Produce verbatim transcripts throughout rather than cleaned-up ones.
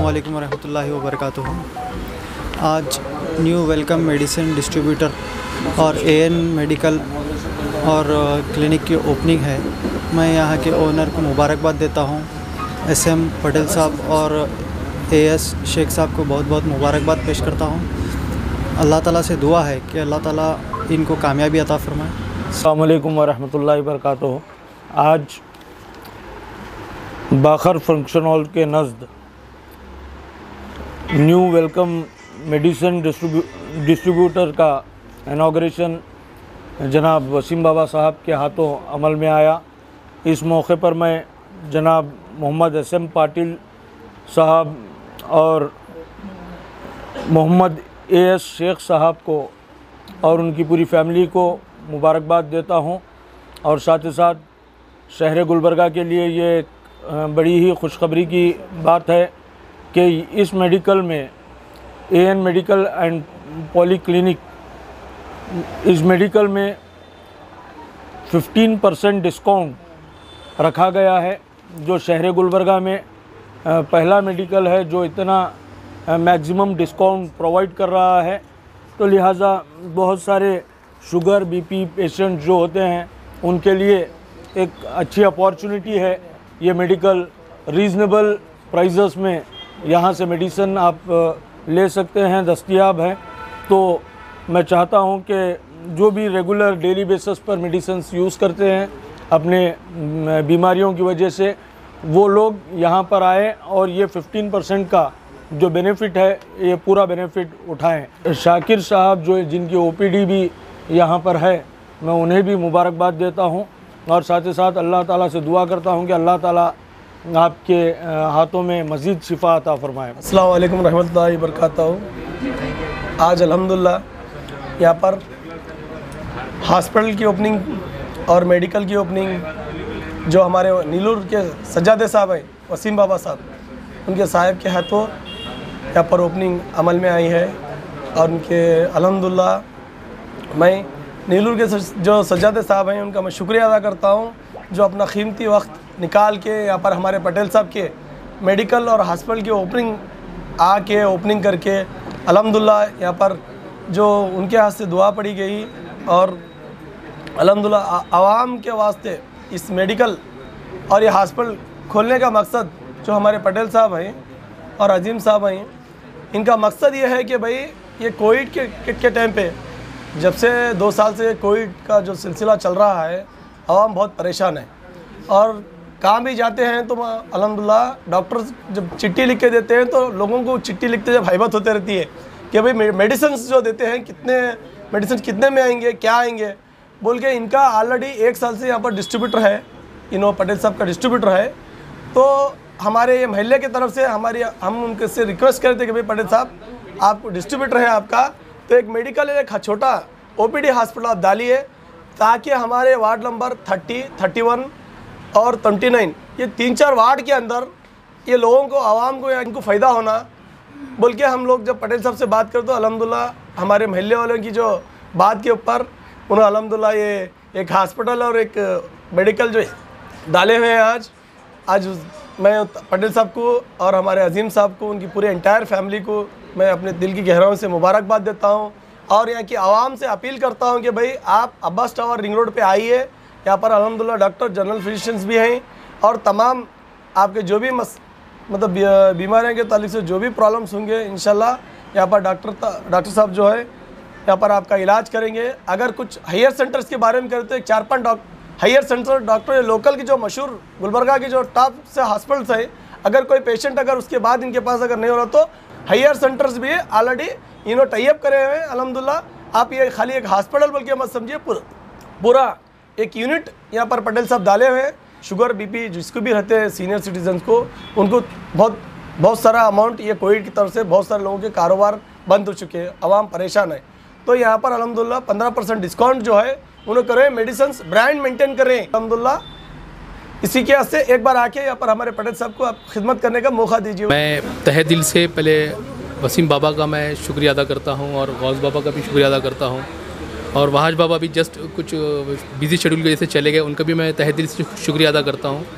अस्सलाम वालेकुम रहमतुल्लाहि व बरकातुहू। आज न्यू वेलकम मेडिसिन डिस्ट्रीब्यूटर और एएन मेडिकल और क्लिनिक की ओपनिंग है। मैं यहाँ के ओनर को मुबारकबाद देता हूँ। एस एम पटेल साहब और एएस शेख साहब को बहुत बहुत मुबारकबाद पेश करता हूँ। अल्लाह ताला से दुआ है कि अल्लाह ताला इनको कामयाबी अता फरमाए। अस्सलाम वालेकुम व रहमतुल्लाहि व बरकातुहू। आज बाखर फंक्शन हॉल के नज़द न्यू वेलकम मेडिसिन डिस्ट्रीब्यूटर का इनॉग्रेशन जनाब वसीम बाबा साहब के हाथों अमल में आया। इस मौके पर मैं जनाब मोहम्मद एस एम पाटिल साहब और मोहम्मद ए एस शेख साहब को और उनकी पूरी फैमिली को मुबारकबाद देता हूं। और साथ ही साथ शहर गुलबर्गा के लिए ये बड़ी ही खुशखबरी की बात है कि इस मेडिकल में AN medical and polyclinic, इस मेडिकल में पंद्रह परसेंट डिस्काउंट रखा गया है, जो शहर गुलबर्गा में पहला मेडिकल है जो इतना मैक्सिमम डिस्काउंट प्रोवाइड कर रहा है। तो लिहाजा बहुत सारे शुगर बीपी पेशेंट जो होते हैं उनके लिए एक अच्छी अपॉर्चुनिटी है। ये मेडिकल रीज़नेबल प्राइसेस में यहाँ से मेडिसिन आप ले सकते हैं, दस्तयाब हैं। तो मैं चाहता हूँ कि जो भी रेगुलर डेली बेसिस पर मेडिसिन यूज़ करते हैं अपने बीमारियों की वजह से, वो लोग यहाँ पर आए और ये पंद्रह परसेंट का जो बेनिफिट है ये पूरा बेनिफिट उठाएं। शाकिर साहब जो जिनकी ओपीडी भी यहाँ पर है, मैं उन्हें भी मुबारकबाद देता हूँ और साथ ही साथ अल्लाह ताला से दुआ करता हूँ कि अल्लाह ताला आपके हाथों में मज़ीद शिफा अता फरमाए। अस्सलाम वालेकुम रहमतुल्लाहि व बरकातुहू। आज अल्हम्दुलिल्लाह यहाँ पर हॉस्पिटल की ओपनिंग और मेडिकल की ओपनिंग जो हमारे नीलूर के सज्जादे साहब हैं, वसीम बाबा साहब, उनके साहब के हाथों यहाँ पर ओपनिंग अमल में आई है। और उनके अल्हम्दुलिल्लाह मैं नीलूर के जो सज्जादे साहब हैं उनका मैं शुक्रिया अदा करता हूँ, जो अपना कीमती वक्त निकाल के यहाँ पर हमारे पटेल साहब के मेडिकल और हॉस्पिटल की ओपनिंग आके ओपनिंग करके अल्हम्दुलिल्लाह यहाँ पर जो उनके हाथ से दुआ पड़ी गई। और अल्हम्दुलिल्लाह आवाम के वास्ते इस मेडिकल और ये हॉस्पिटल खोलने का मकसद जो हमारे पटेल साहब हैं और अजीम साहब हैं, इनका मकसद ये है कि भाई ये कोविड के के टाइम पे, जब से दो साल से कोविड का जो सिलसिला चल रहा है, आवाम बहुत परेशान है। और कहाँ भी जाते हैं तो अल्हम्दुलिल्लाह डॉक्टर जब चिट्ठी लिख के देते हैं तो लोगों को चिट्ठी लिखते जब हैबत होती रहती है कि भाई मेडिसिन जो देते हैं कितने मेडिसिन कितने में आएंगे, क्या आएंगे बोल के। इनका ऑलरेडी एक साल से यहाँ पर डिस्ट्रीब्यूटर है, इनो पटेल साहब का डिस्ट्रीब्यूटर है। तो हमारे ये महल्ले की तरफ से हमारी हम उनके से रिक्वेस्ट करते कि भाई पटेल साहब आप डिस्ट्रीब्यूटर है आपका, तो एक मेडिकल एक छोटा ओपीडी हॉस्पिटल आप डालिए, ताकि हमारे ward number thirty, thirty one और ट्वेंटी नाइन ये तीन चार वार्ड के अंदर ये लोगों को, आवाम को, इनको फ़ायदा होना बोल के हम लोग जब पटेल साहब से बात करते तो अल्हम्दुलिल्लाह हमारे महल्ले वालों की जो बात के ऊपर उन्होंने अल्हम्दुलिल्लाह ये एक हॉस्पिटल और एक मेडिकल जो डाले हुए हैं। आज आज मैं पटेल साहब को और हमारे अजीम साहब को, उनकी पूरे एंटायर फैमिली को मैं अपने दिल की गहराइयों से मुबारकबाद देता हूँ। और यहाँ की आवाम से अपील करता हूँ कि भाई आप अब्बास टावर रिंग रोड पे आइए। यहाँ पर अल्हम्दुलिल्लाह डॉक्टर जनरल फिजिशियंस भी हैं और तमाम आपके जो भी मस मतलब बीमारियों के ताल्लुक से जो भी प्रॉब्लम्स होंगे इंशाल्लाह यहाँ पर डॉक्टर डॉक्टर साहब जो है यहाँ पर आपका इलाज करेंगे। अगर कुछ हायर सेंटर्स के बारे में करें तो एक चार पाँच doctor higher centre doctor local की जो मशहूर गुलबर्गा की जो टॉप से हॉस्पिटल्स है, अगर कोई पेशेंट अगर उसके बाद इनके पास अगर नहीं हो रहा तो हायर सेंटर्स भी ऑलरेडी इन्होंने टाइप करे हुए हैं अल्हम्दुलिल्लाह। आप ये खाली एक हॉस्पिटल बोल के मत समझिए, पूरा पूरा एक यूनिट यहाँ पर पटेल साहब डाले हुए हैं। शुगर बीपी जिसको भी रहते हैं सीनियर सिटीजन्स को, उनको बहुत बहुत सारा अमाउंट ये कोविड की तरफ से बहुत सारे लोगों के कारोबार बंद हो चुके हैं, आवाम परेशान है। तो यहाँ पर अल्हम्दुलिल्लाह पंद्रह परसेंट डिस्काउंट जो है उन्हें करें, मेडिसिन ब्रांड मेंटेन करें अल्हम्दुलिल्लाह। इसी के से एक बार आके यहाँ पर हमारे पटेल साहब को आप खिदमत करने का मौका दीजिए। मैं तहे दिल से पहले वसीम बाबा का मैं शुक्रिया अदा करता हूँ और गौस बाबा का भी शुक्रिया अदा करता हूँ। और वहाज बाबा भी जस्ट कुछ बिज़ी शेड्यूल की वजह से चले गए, उनका भी मैं तहे दिल से शुक्रिया अदा करता हूँ।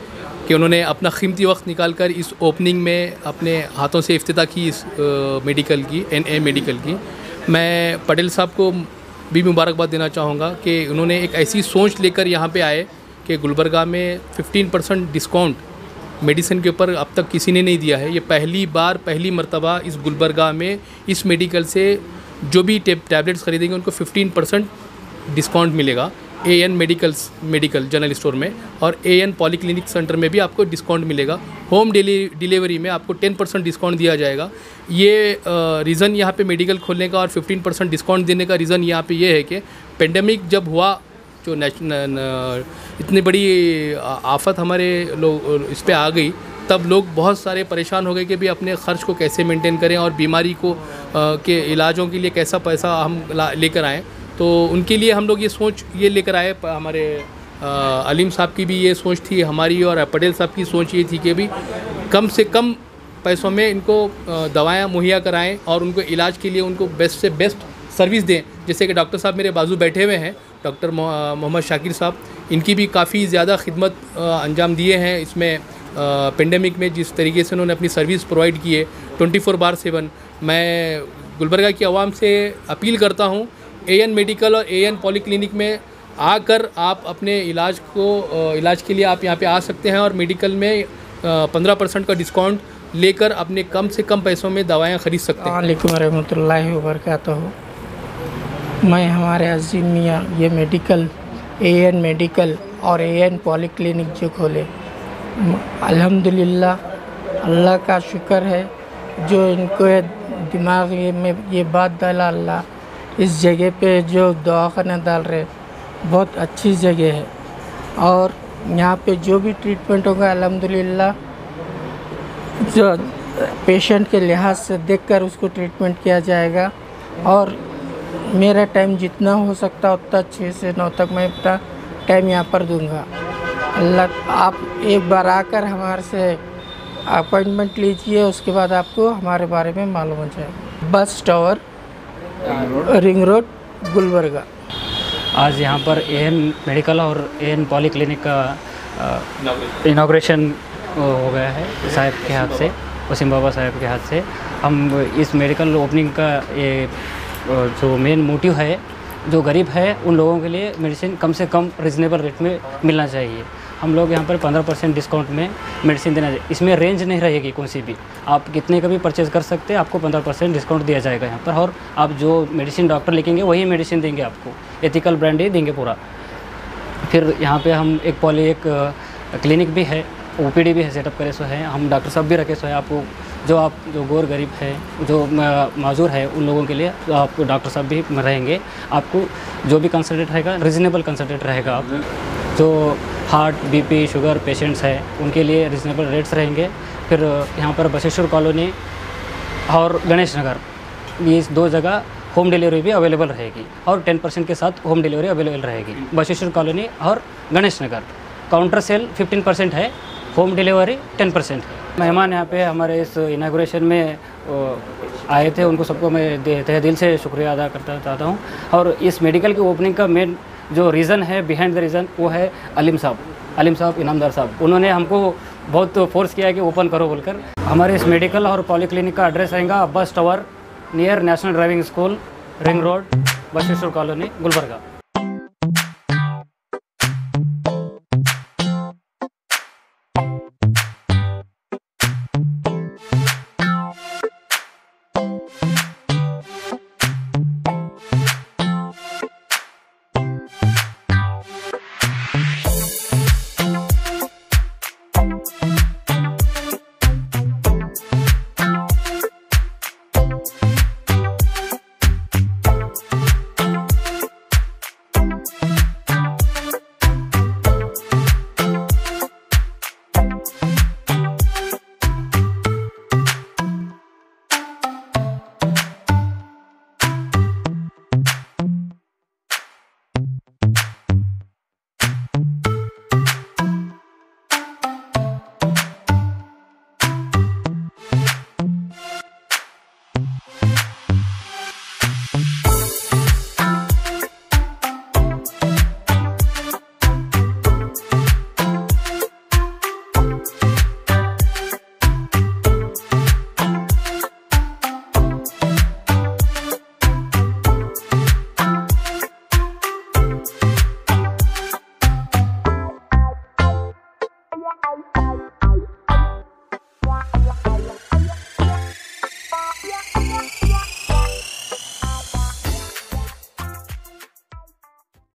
कि उन्होंने अपना कीमती वक्त निकाल कर इस ओपनिंग में अपने हाथों से इफ्तिताह की इस मेडिकल की एन ए मेडिकल की। मैं पटेल साहब को भी मुबारकबाद देना चाहूँगा कि उन्होंने एक ऐसी सोच लेकर यहाँ पे आए कि गुलबर्गा में फिफ्टीन परसेंट डिस्काउंट मेडिसिन के ऊपर अब तक किसी ने नहीं दिया है। ये पहली बार पहली मर्तबा इस गुलबर्गा में इस मेडिकल से जो भी टैबलेट्स खरीदेंगे उनको फिफ्टीन परसेंट डिस्काउंट मिलेगा A N medicals medical general store में, और ए एन पॉलीक्लिनिक सेंटर में भी आपको डिस्काउंट मिलेगा। होम डिलीवरी में आपको टेन परसेंट डिस्काउंट दिया जाएगा। ये रीज़न यहाँ पे मेडिकल खोलने का और फिफ्टीन परसेंट डिस्काउंट देने का रीज़न यहाँ पे ये है कि पेंडेमिक जब हुआ, जो नेशनल इतनी बड़ी आफत हमारे लोग इस पर आ गई, तब लोग बहुत सारे परेशान हो गए कि भी अपने ख़र्च को कैसे मेंटेन करें और बीमारी को आ, के इलाजों के लिए कैसा पैसा हम लेकर आएँ। तो उनके लिए हम लोग ये सोच ये लेकर आए। हमारे अलीम साहब की भी ये सोच थी हमारी, और पटेल साहब की सोच ये थी कि भी कम से कम पैसों में इनको दवाएं मुहैया कराएं और उनको इलाज के लिए उनको बेस्ट से बेस्ट सर्विस दें। जैसे कि डॉक्टर साहब मेरे बाजू बैठे हुए हैं, डॉक्टर मोहम्मद शाकिर साहब, इनकी भी काफ़ी ज़्यादा खिदमत अंजाम दिए हैं इसमें पेंडेमिक में। जिस तरीके से उन्होंने अपनी सर्विस प्रोवाइड की है ट्वेंटी फोर बार सेवन। मैं गुलबर्गा की आवाम से अपील करता हूँ, ए एन मेडिकल और ए एन पॉलीक्लिनिक में आकर आप अपने इलाज को इलाज के लिए आप यहाँ पे आ सकते हैं और मेडिकल में पंद्रह परसेंट का डिस्काउंट लेकर अपने कम से कम पैसों में दवाएं खरीद सकते हैं। वालेकुम रहमतुल्लाहि व बरकातहू। मैं हमारे अज़ीम मियाँ ये मेडिकल ए एन मेडिकल और ए एन पॉलीक्लिनिक जो खोले, अल्हम्दुलिल्लाह अल्लाह का शुक्र है जो इनको दिमाग में ये बात डाला अल्लाह, इस जगह पे जो दवाखाना डाल रहे बहुत अच्छी जगह है। और यहाँ पे जो भी ट्रीटमेंट होगा अल्हम्दुलिल्लाह जो पेशेंट के लिहाज से देखकर उसको ट्रीटमेंट किया जाएगा। और मेरा टाइम जितना हो सकता उतना छः से नौ तक मैं अपना टाइम यहाँ पर दूंगा। अल्लाह आप एक बार आकर हमारे से अपॉइंटमेंट लीजिए, उसके बाद आपको हमारे बारे में मालूम हो जाएगा। बस टावर रिंग रोड गुलबर्गा। आज यहाँ पर ए एन मेडिकल और ए एन पॉलीक्लिनिक का इनाग्रेशन हो गया है साहब के हाथ से, वसीम बाबा साहब के हाथ से। हम इस मेडिकल ओपनिंग का ये जो मेन मोटिव है, जो गरीब है उन लोगों के लिए मेडिसिन कम से कम रिजनेबल रेट में मिलना चाहिए। हम लोग यहाँ पर पंद्रह परसेंट डिस्काउंट में मेडिसिन देना चाहिए। इसमें रेंज नहीं रहेगी कौन सी भी, आप कितने का भी परचेज़ कर सकते हैं, आपको पंद्रह परसेंट डिस्काउंट दिया जाएगा यहाँ पर। और आप जो मेडिसिन डॉक्टर लिखेंगे वही मेडिसिन देंगे आपको, एथिकल ब्रांड ही देंगे पूरा। फिर यहाँ पे हम एक पॉली एक क्लिनिक भी है, ओ पी डी भी है, सेटअप करे सो है, हम डॉक्टर साहब भी रखे सो है। आपको जो आप जो गौर गरीब है, जो माजूर है, उन लोगों के लिए आप डॉक्टर साहब भी रहेंगे। आपको जो भी कंसल्टेंट रहेगा रिजनेबल कंसल्टेंट रहेगा। आप जो हार्ट बीपी शुगर पेशेंट्स हैं उनके लिए रिजनेबल रेट्स रहेंगे। फिर यहाँ पर बसेश्वर कॉलोनी और गणेश नगर, ये दो जगह होम डिलीवरी भी अवेलेबल रहेगी और टेन परसेंट के साथ होम डिलीवरी अवेलेबल रहेगी। बसेश्वर कॉलोनी और Ganesh Nagar counter sale fifteen percent है, होम डिलीवरी टेन परसेंट है। मेहमान यहाँ पे हमारे इस इनाग्रेशन में आए थे, उनको सबको मैं तहे दिल से शुक्रिया अदा करना चाहता हूँ। और इस मेडिकल की ओपनिंग का मेन जो रीज़न है, बिहाइंड द रीज़न, वो है अलीम साहब अलीम साहब इनामदार साहब। उन्होंने हमको बहुत फोर्स किया कि ओपन करो बोलकर। हमारे इस मेडिकल और पॉलीक्लिनिक का एड्रेस रहेगा Abbas tower near national driving school, ring road, Basaveshwar colony, Gulbarga.